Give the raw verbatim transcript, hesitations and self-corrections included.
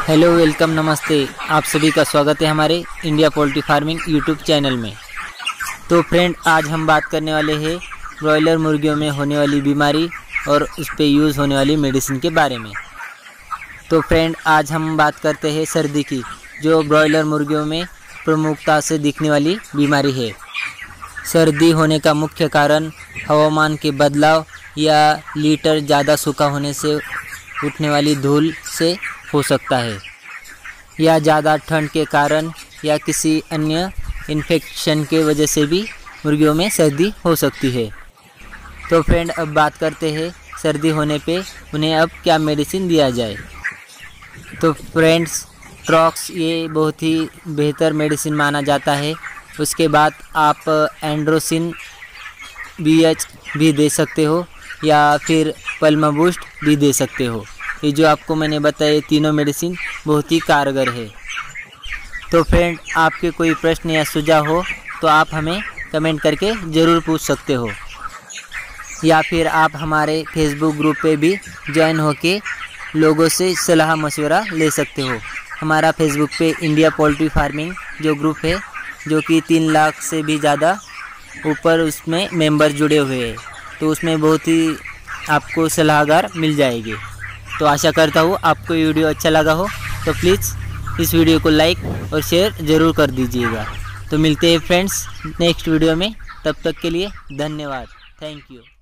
Hello, welcome, नमस्ते। आप सभी का स्वागत है हमारे India poultry farming YouTube channel में। तो फ्रेंड, आज हम बात करने वाले हैं ब्रॉयलर मुर्गियों में होने वाली बीमारी और उस पर यूज़ होने वाली मेडिसिन के बारे में। तो फ्रेंड, आज हम बात करते हैं सर्दी की, जो ब्रॉयलर मुर्गियों में प्रमुखता से दिखने वाली बीमारी है। सर्दी होने का मुख्य कारण हवामान के बदलाव या लीटर ज़्यादा सूखा होने से उठने वाली धूल से हो सकता है, या ज़्यादा ठंड के कारण या किसी अन्य इन्फेक्शन के वजह से भी मुर्गियों में सर्दी हो सकती है। तो फ्रेंड, अब बात करते हैं सर्दी होने पे उन्हें अब क्या मेडिसिन दिया जाए। तो फ्रेंड्स, ट्रॉक्स ये बहुत ही बेहतर मेडिसिन माना जाता है। उसके बाद आप एंड्रोसिन बी एच भी दे सकते हो या फिर पल्मबूस्ट भी दे सकते हो। ये जो आपको मैंने बताया, तीनों मेडिसिन बहुत ही कारगर है। तो फ्रेंड, आपके कोई प्रश्न या सुझाव हो तो आप हमें कमेंट करके ज़रूर पूछ सकते हो, या फिर आप हमारे फेसबुक ग्रुप पे भी ज्वाइन होके लोगों से सलाह मशवरा ले सकते हो। हमारा फेसबुक पे इंडिया पोल्ट्री फार्मिंग जो ग्रुप है, जो कि तीन लाख से भी ज़्यादा ऊपर उसमें मेंबर जुड़े हुए हैं, तो उसमें बहुत ही आपको सलाहकार मिल जाएगी। तो आशा करता हूँ आपको ये वीडियो अच्छा लगा हो, तो प्लीज़ इस वीडियो को लाइक और शेयर ज़रूर कर दीजिएगा। तो मिलते हैं फ्रेंड्स नेक्स्ट वीडियो में, तब तक के लिए धन्यवाद। Thank you.